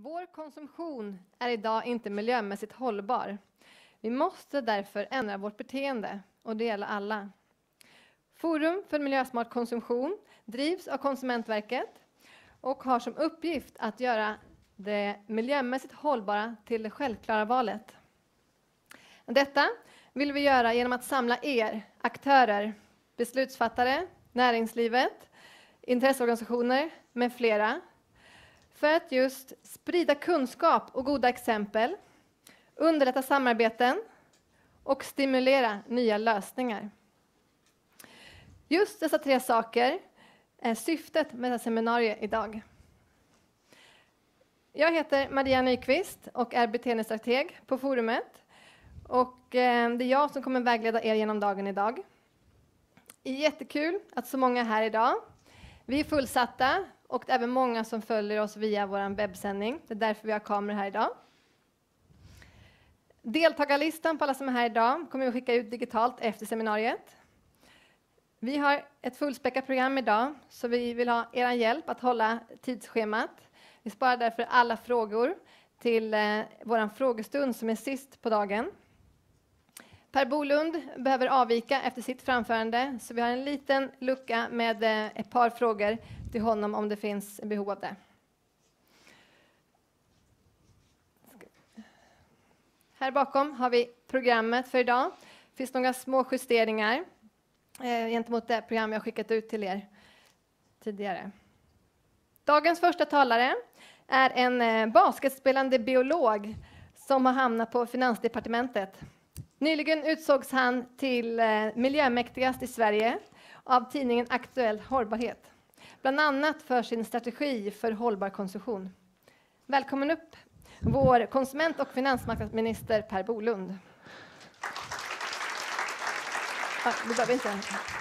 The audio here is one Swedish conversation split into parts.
Vår konsumtion är idag inte miljömässigt hållbar. Vi måste därför ändra vårt beteende, och det gäller alla. Forum för miljösmart konsumtion drivs av Konsumentverket och har som uppgift att göra det miljömässigt hållbara till det självklara valet. Detta vill vi göra genom att samla aktörer, beslutsfattare, näringslivet, intresseorganisationer med flera, för att just sprida kunskap och goda exempel, underlätta samarbeten och stimulera nya lösningar. Just dessa 3 saker är syftet med det här seminariet idag. Jag heter Maria Nyqvist och är beteendestrateg på forumet. Och det är jag som kommer vägleda er genom dagen idag. Det är jättekul att så många är här idag. Vi är fullsatta och det är även många som följer oss via vår webbsändning. Det är därför vi har kameror här idag. Deltagarlistan på alla som är här idag kommer vi att skicka ut digitalt efter seminariet. Vi har ett fullspäckat program idag, så vi vill ha er hjälp att hålla tidsschemat. Vi sparar därför alla frågor till vår frågestund som är sist på dagen. Per Bolund behöver avvika efter sitt framförande, så vi har en liten lucka med ett par frågor till honom om det finns behov av det. Här bakom har vi programmet för idag. Det finns några små justeringar gentemot det program jag skickat ut till er tidigare. Dagens första talare är en basketspelande biolog som har hamnat på Finansdepartementet. Nyligen utsågs han till miljömäktigast i Sverige av tidningen Aktuell Hållbarhet. Bland annat för sin strategi för hållbar konsumtion. Välkommen upp, vår konsument- och finansmarknadsminister Per Bolund. Du behöver inte.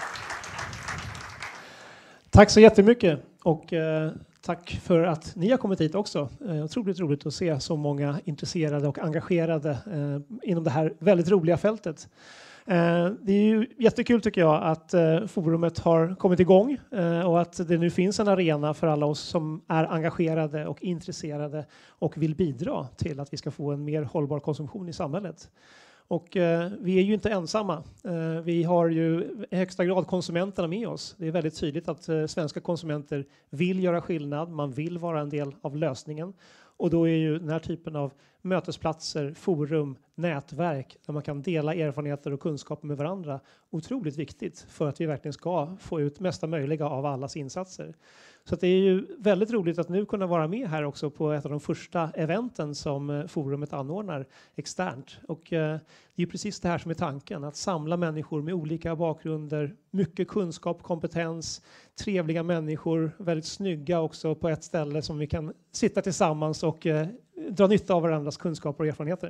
Tack så jättemycket och tack för att ni har kommit hit också. Otroligt roligt att se så många intresserade och engagerade inom det här väldigt roliga fältet. Det är ju jättekul tycker jag att forumet har kommit igång och att det nu finns en arena för alla oss som är engagerade och intresserade och vill bidra till att vi ska få en mer hållbar konsumtion i samhället. Och vi är ju inte ensamma. Vi har ju i högsta grad konsumenterna med oss. Det är väldigt tydligt att svenska konsumenter vill göra skillnad. Man vill vara en del av lösningen. Och då är ju den här typen av mötesplatser, forum, nätverk där man kan dela erfarenheter och kunskaper med varandra otroligt viktigt för att vi verkligen ska få ut mesta möjliga av allas insatser. Så att det är ju väldigt roligt att nu kunna vara med här också på ett av de första eventen som forumet anordnar externt. Och det är ju precis det här som är tanken, att samla människor med olika bakgrunder, mycket kunskap, kompetens, trevliga människor, väldigt snygga också på ett ställe som vi kan sitta tillsammans och dra nytta av varandras kunskaper och erfarenheter.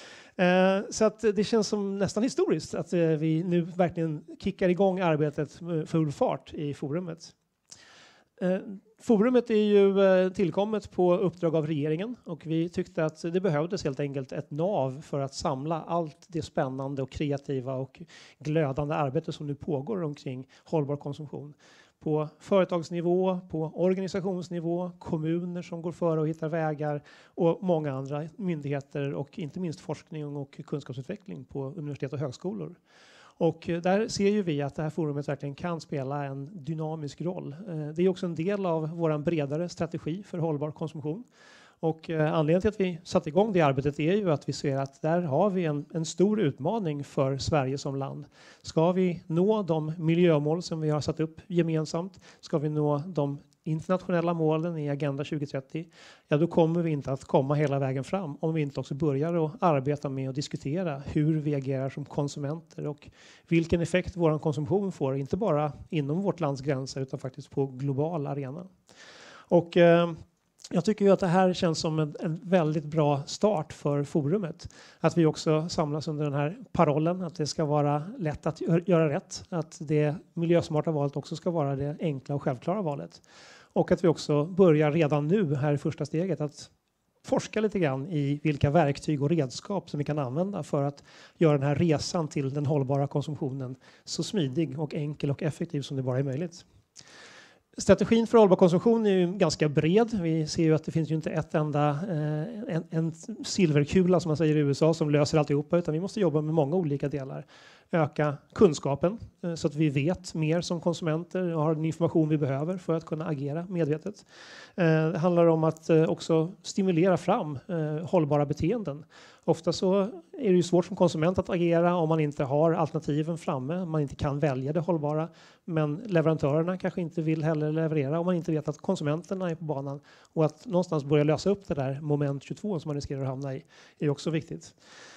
Så att det känns som nästan historiskt att vi nu verkligen kickar igång arbetet full fart i forumet. Forumet är ju tillkommet på uppdrag av regeringen och vi tyckte att det behövdes helt enkelt ett nav för att samla allt det spännande och kreativa och glödande arbete som nu pågår omkring hållbar konsumtion. På företagsnivå, på organisationsnivå, kommuner som går före och hittar vägar och många andra myndigheter och inte minst forskning och kunskapsutveckling på universitet och högskolor. Och där ser ju vi att det här forumet verkligen kan spela en dynamisk roll. Det är också en del av vår bredare strategi för hållbar konsumtion. Och anledningen till att vi satte igång det arbetet är ju att vi ser att där har vi en stor utmaning för Sverige som land. Ska vi nå de miljömål som vi har satt upp gemensamt, ska vi nå de internationella målen i Agenda 2030, ja då kommer vi inte att komma hela vägen fram om vi inte också börjar att arbeta med och diskutera hur vi agerar som konsumenter och vilken effekt vår konsumtion får, inte bara inom vårt lands gränser utan faktiskt på global arena. Och jag tycker ju att det här känns som en väldigt bra start för forumet. Att vi också samlas under den här parollen att det ska vara lätt att göra rätt. Att det miljösmarta valet också ska vara det enkla och självklara valet. Och att vi också börjar redan nu här i första steget att forska lite grann i vilka verktyg och redskap som vi kan använda för att göra den här resan till den hållbara konsumtionen så smidig och enkel och effektiv som det bara är möjligt. Strategin för hållbar konsumtion är ju ganska bred. Vi ser ju att det finns ju inte ett enda en silverkula som man säger i USA som löser alltihopa, utan vi måste jobba med många olika delar. Öka kunskapen så att vi vet mer som konsumenter och har den information vi behöver för att kunna agera medvetet. Det handlar om att också stimulera fram hållbara beteenden. Ofta så är det ju svårt som konsument att agera om man inte har alternativen framme, man inte kan välja det hållbara, men leverantörerna kanske inte vill heller leverera om man inte vet att konsumenterna är på banan, och att någonstans börja lösa upp det där moment 22 som man riskerar att hamna i är också viktigt.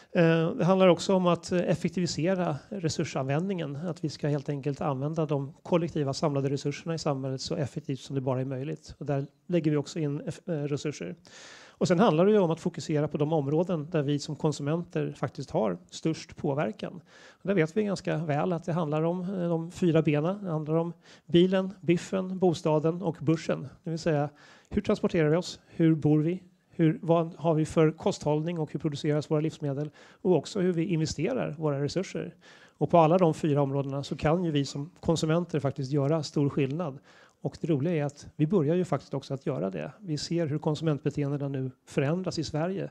Det handlar också om att effektivisera resursanvändningen, att vi ska helt enkelt använda de kollektiva samlade resurserna i samhället så effektivt som det bara är möjligt. Och där lägger vi också in resurser. Och sen handlar det ju om att fokusera på de områden där vi som konsumenter faktiskt har störst påverkan. Och där vet vi ganska väl att det handlar om de 4 benen. Det handlar om bilen, biffen, bostaden och börsen. Det vill säga, hur transporterar vi oss? Hur bor vi? Vad har vi för kosthållning och hur produceras våra livsmedel? Och också hur vi investerar våra resurser. Och på alla de 4 områdena så kan ju vi som konsumenter faktiskt göra stor skillnad. Och det roliga är att vi börjar ju faktiskt också att göra det. Vi ser hur konsumentbeteendena nu förändras i Sverige.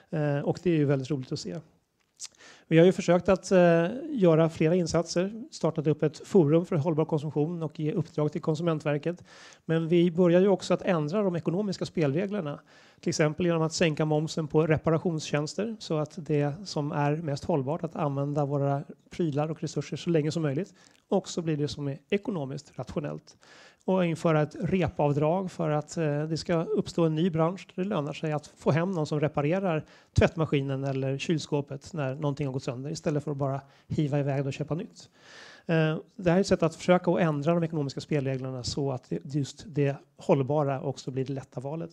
Och det är ju väldigt roligt att se. Vi har ju försökt att göra flera insatser, startat upp ett forum för hållbar konsumtion och ge uppdrag till Konsumentverket. Men vi börjar ju också att ändra de ekonomiska spelreglerna. Till exempel genom att sänka momsen på reparationstjänster så att det som är mest hållbart, att använda våra prylar och resurser så länge som möjligt, också blir det som är ekonomiskt rationellt. Och införa ett repavdrag för att det ska uppstå en ny bransch där det lönar sig att få hem någon som reparerar tvättmaskinen eller kylskåpet när någonting har gått sönder, istället för att bara hiva iväg och köpa nytt. Det här är ett sätt att försöka att ändra de ekonomiska spelreglerna så att just det hållbara också blir det lätta valet.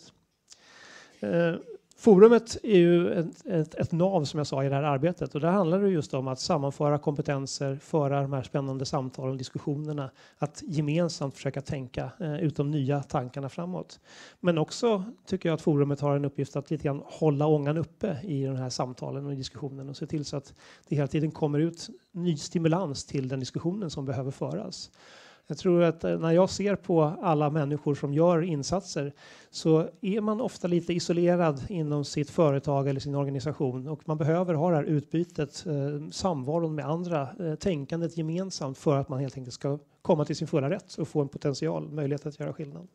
Forumet är ju ett nav som jag sa i det här arbetet, och där handlar det just om att sammanföra kompetenser, föra de här spännande samtalen och diskussionerna, att gemensamt försöka tänka ut de nya tankarna framåt. Men också tycker jag att forumet har en uppgift att lite grann hålla ångan uppe i de här samtalen och diskussionen och se till så att det hela tiden kommer ut ny stimulans till den diskussionen som behöver föras. Jag tror att när jag ser på alla människor som gör insatser så är man ofta lite isolerad inom sitt företag eller sin organisation, och man behöver ha det här utbytet, samvaron med andra, tänkandet gemensamt för att man helt enkelt ska komma till sin fulla rätt och få en potential, möjlighet att göra skillnad.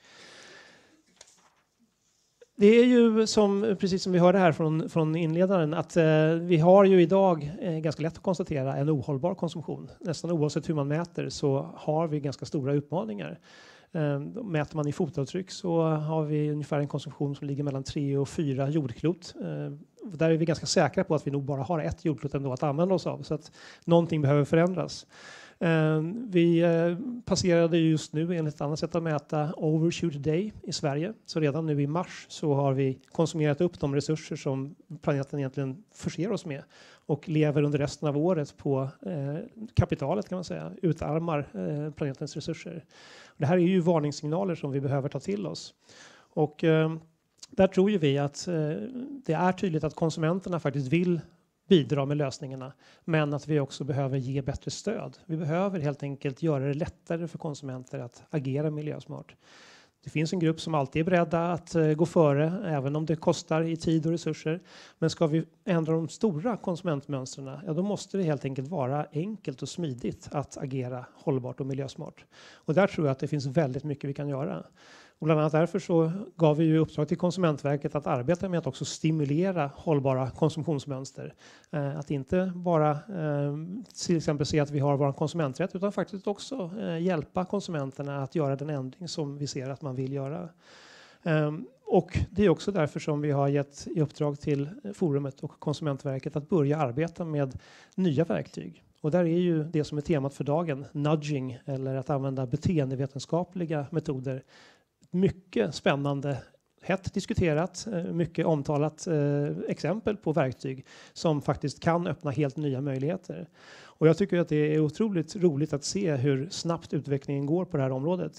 Det är ju precis som vi hörde här från inledaren, att vi har ju idag ganska lätt att konstatera en ohållbar konsumtion. Nästan oavsett hur man mäter så har vi ganska stora utmaningar. Mäter man i fotavtryck så har vi ungefär en konsumtion som ligger mellan 3 och 4 jordklot. Där är vi ganska säkra på att vi nog bara har ett jordklot ändå att använda oss av, så att någonting behöver förändras. Vi passerade just nu enligt ett annat sätt att mäta overshoot day i Sverige. Så redan nu i mars så har vi konsumerat upp de resurser som planeten egentligen förser oss med och lever under resten av året på kapitalet, kan man säga, utarmar planetens resurser. Det här är ju varningssignaler som vi behöver ta till oss. Och där tror ju vi att det är tydligt att konsumenterna faktiskt vill bidra med lösningarna, men att vi också behöver ge bättre stöd. Vi behöver helt enkelt göra det lättare för konsumenter att agera miljösmart. Det finns en grupp som alltid är beredda att gå före, även om det kostar i tid och resurser. Men ska vi ändra de stora konsumentmönstren, ja, då måste det helt enkelt vara enkelt och smidigt att agera hållbart och miljösmart. Och där tror jag att det finns väldigt mycket vi kan göra. Och bland annat därför så gav vi ju uppdrag till Konsumentverket att arbeta med att också stimulera hållbara konsumtionsmönster. Att inte bara till exempel se att vi har vår konsumenträtt, utan faktiskt också hjälpa konsumenterna att göra den ändring som vi ser att man vill göra. Och det är också därför som vi har gett i uppdrag till forumet och Konsumentverket att börja arbeta med nya verktyg. Och där är ju det som är temat för dagen, nudging, eller att använda beteendevetenskapliga metoder. Mycket spännande, hett diskuterat, mycket omtalat exempel på verktyg som faktiskt kan öppna helt nya möjligheter. Och jag tycker att det är otroligt roligt att se hur snabbt utvecklingen går på det här området.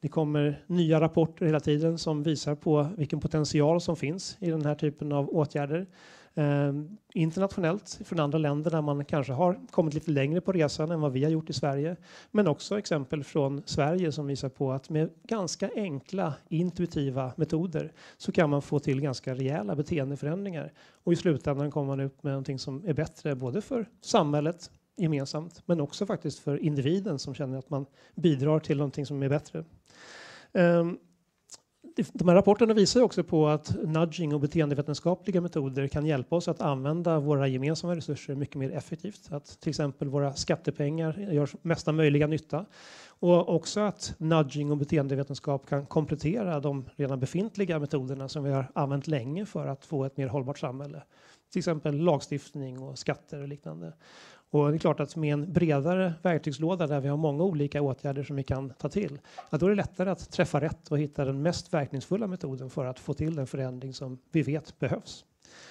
Det kommer nya rapporter hela tiden som visar på vilken potential som finns i den här typen av åtgärder. Internationellt från andra länder där man kanske har kommit lite längre på resan än vad vi har gjort i Sverige. Men också exempel från Sverige som visar på att med ganska enkla intuitiva metoder så kan man få till ganska rejäla beteendeförändringar. Och i slutändan kommer man upp med någonting som är bättre både för samhället gemensamt men också faktiskt för individen som känner att man bidrar till någonting som är bättre. De här rapporterna visar också på att nudging och beteendevetenskapliga metoder kan hjälpa oss att använda våra gemensamma resurser mycket mer effektivt. Att till exempel våra skattepengar gör mesta möjliga nytta. Och också att nudging och beteendevetenskap kan komplettera de redan befintliga metoderna som vi har använt länge för att få ett mer hållbart samhälle. Till exempel lagstiftning och skatter och liknande. Och det är klart att med en bredare verktygslåda där vi har många olika åtgärder som vi kan ta till, att då är det lättare att träffa rätt och hitta den mest verkningsfulla metoden för att få till den förändring som vi vet behövs.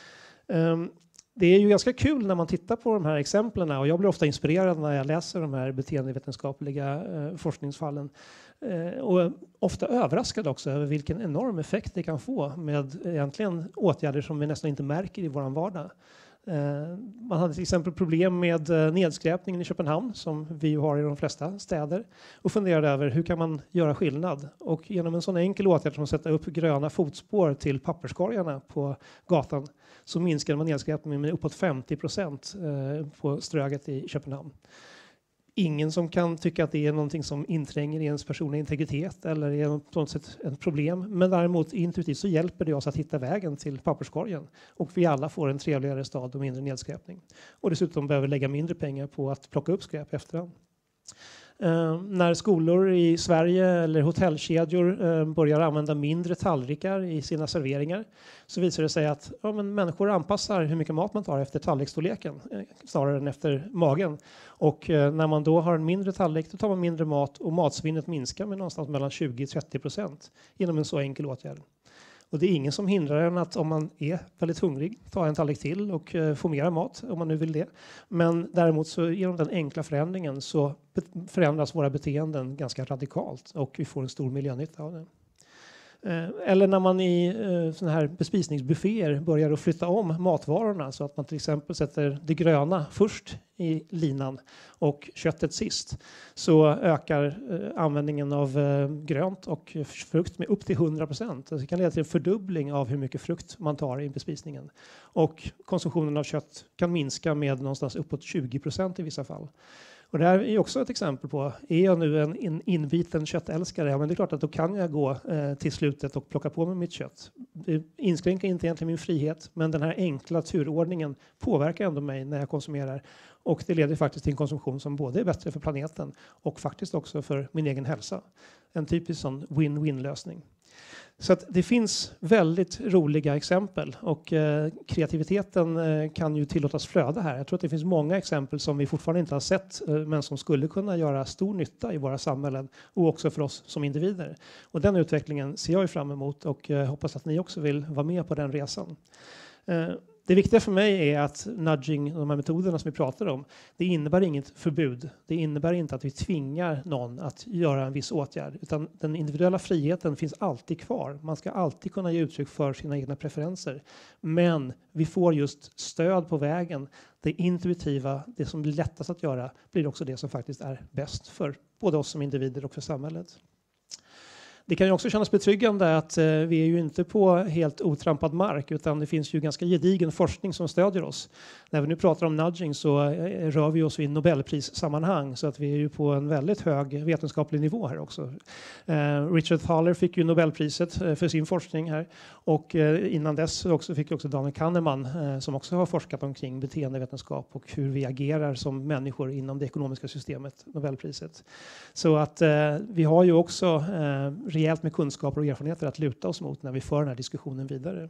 Det är ju ganska kul när man tittar på de här exemplen och jag blir ofta inspirerad när jag läser de här beteendevetenskapliga forskningsfallen. Och ofta överraskad också över vilken enorm effekt det kan få med egentligen åtgärder som vi nästan inte märker i vår vardag. Man hade till exempel problem med nedskräpningen i Köpenhamn som vi har i de flesta städer och funderade över hur kan man göra skillnad. Och genom en sån enkel åtgärd som att sätta upp gröna fotspår till papperskorgarna på gatan så minskade man nedskräpningen med uppåt 50% på Ströget i Köpenhamn. Ingen som kan tycka att det är någonting som intränger i ens personliga integritet eller är på något sätt ett problem. Men däremot intuitivt så hjälper det oss att hitta vägen till papperskorgen. Och vi alla får en trevligare stad och mindre nedskräpning. Och dessutom behöver lägga mindre pengar på att plocka upp skräp efterhand. När skolor i Sverige eller hotellkedjor börjar använda mindre tallrikar i sina serveringar så visar det sig att människor anpassar hur mycket mat man tar efter tallriksstorleken snarare än efter magen. Och när man då har en mindre tallrik då tar man mindre mat och matsvinnet minskar med någonstans mellan 20-30% genom en så enkel åtgärd. Och det är ingen som hindrar en att om man är väldigt hungrig ta en tallrik till och få mera mat om man nu vill det. Men däremot så genom den enkla förändringen så förändras våra beteenden ganska radikalt och vi får en stor miljönytta av det. Eller när man i såna här bespisningsbufféer börjar att flytta om matvarorna så att man till exempel sätter det gröna först i linan och köttet sist så ökar användningen av grönt och frukt med upp till 100%. Det kan leda till en fördubbling av hur mycket frukt man tar i bespisningen. Och konsumtionen av kött kan minska med någonstans uppåt 20% i vissa fall. Och det här är också ett exempel på, är jag nu en inviten köttälskare, ja men det är klart att då kan jag gå till slutet och plocka på mig mitt kött. Det inskränker inte egentligen min frihet, men den här enkla turordningen påverkar ändå mig när jag konsumerar. Och det leder faktiskt till en konsumtion som både är bättre för planeten och faktiskt också för min egen hälsa. En typisk sån win-win-lösning. Så att det finns väldigt roliga exempel och kreativiteten kan ju tillåtas flöda här. Jag tror att det finns många exempel som vi fortfarande inte har sett men som skulle kunna göra stor nytta i våra samhällen och också för oss som individer. Och den utvecklingen ser jag ju fram emot och hoppas att ni också vill vara med på den resan. Det viktiga för mig är att nudging, de här metoderna som vi pratar om, det innebär inget förbud. Det innebär inte att vi tvingar någon att göra en viss åtgärd. Utan den individuella friheten finns alltid kvar. Man ska alltid kunna ge uttryck för sina egna preferenser. Men vi får just stöd på vägen. Det intuitiva, det som blir lättast att göra, blir också det som faktiskt är bäst för både oss som individer och för samhället. Det kan ju också kännas betryggande att vi är ju inte på helt otrampad mark utan det finns ju ganska gedigen forskning som stödjer oss. När vi nu pratar om nudging så rör vi oss i Nobelprissammanhang så att vi är ju på en väldigt hög vetenskaplig nivå här också. Richard Thaler fick ju Nobelpriset för sin forskning här och innan dess också fick också Daniel Kahneman som också har forskat omkring beteendevetenskap och hur vi agerar som människor inom det ekonomiska systemet, Nobelpriset. Så att vi har ju också rejält med kunskaper och erfarenheter att luta oss mot när vi för den här diskussionen vidare.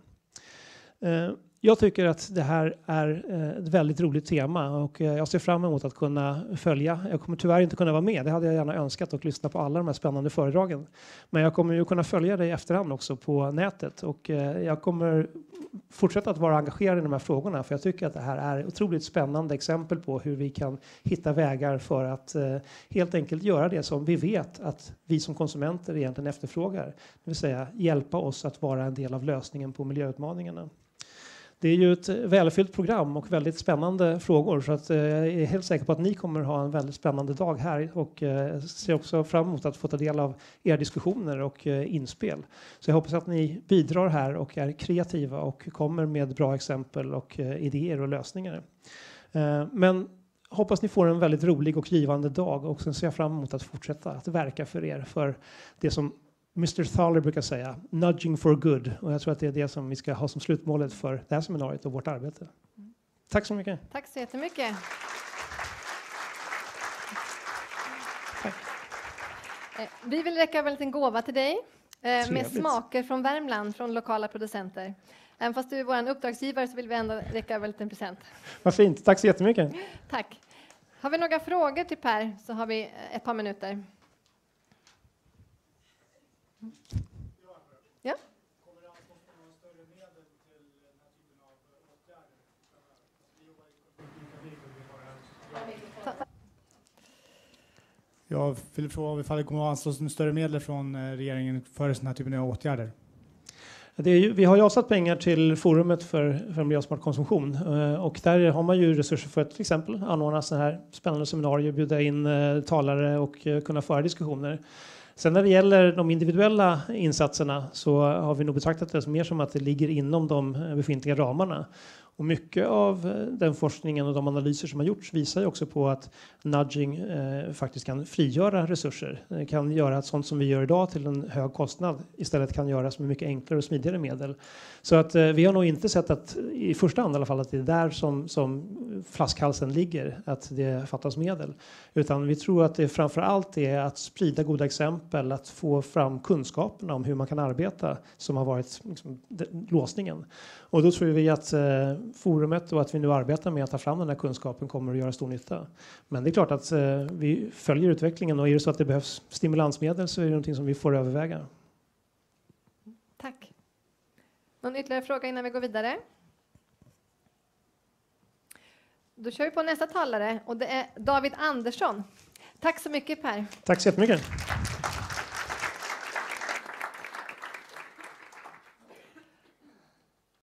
Jag tycker att det här är ett väldigt roligt tema och jag ser fram emot att kunna följa. Jag kommer tyvärr inte kunna vara med, det hade jag gärna önskat och lyssna på alla de här spännande föredragen. Men jag kommer ju kunna följa det i efterhand också på nätet och jag kommer fortsätta att vara engagerade i de här frågorna, för jag tycker att det här är otroligt spännande exempel på hur vi kan hitta vägar för att helt enkelt göra det som vi vet att vi som konsumenter egentligen efterfrågar. Det vill säga hjälpa oss att vara en del av lösningen på miljöutmaningarna. Det är ju ett välfyllt program och väldigt spännande frågor, så att jag är helt säker på att ni kommer ha en väldigt spännande dag här, och ser också fram emot att få ta del av era diskussioner och inspel. Så jag hoppas att ni bidrar här och är kreativa och kommer med bra exempel och idéer och lösningar. Men hoppas ni får en väldigt rolig och givande dag, och sen ser jag fram emot att fortsätta att verka för er för det som Mr. Thaler brukar säga, nudging for good. Och jag tror att det är det som vi ska ha som slutmålet för det här seminariet och vårt arbete. Tack så mycket. Tack så jättemycket. Tack. Vi vill räcka över en liten gåva till dig med Trevligt. smaker från Värmland, från lokala producenter. Även fast du är vår uppdragsgivare så vill vi ändå räcka över en liten present. Vad fint. Tack så jättemycket. Tack. Har vi några frågor till Per så har vi ett par minuter. Ja. Jag vill fråga ifall det kommer att anslås större medel från regeringen för den här typen av åtgärder. Vi har ju avsatt pengar till forumet för miljösmart konsumtion, och där har man ju resurser för att till exempel anordna så här spännande seminarier, bjuda in talare och kunna föra diskussioner. Sen när det gäller de individuella insatserna så har vi nog betraktat det mer som att det ligger inom de befintliga ramarna. Och mycket av den forskningen och de analyser som har gjorts visar ju också på att nudging faktiskt kan frigöra resurser. Det kan göra att sånt som vi gör idag till en hög kostnad istället kan göras med mycket enklare och smidigare medel. Så att vi har nog inte sett att, i första hand i alla fall, att det är där som flaskhalsen ligger, att det fattas medel. Utan vi tror att det framför allt är att sprida goda exempel, att få fram kunskaperna om hur man kan arbeta som har varit liksom låsningen. Och då tror vi att forumet och att vi nu arbetar med att ta fram den här kunskapen kommer att göra stor nytta. Men det är klart att vi följer utvecklingen, och är det så att det behövs stimulansmedel så är det någonting som vi får överväga. Tack. Någon ytterligare fråga innan vi går vidare? Då kör vi på nästa talare, och det är David Andersson. Tack så mycket, Per. Tack så jättemycket.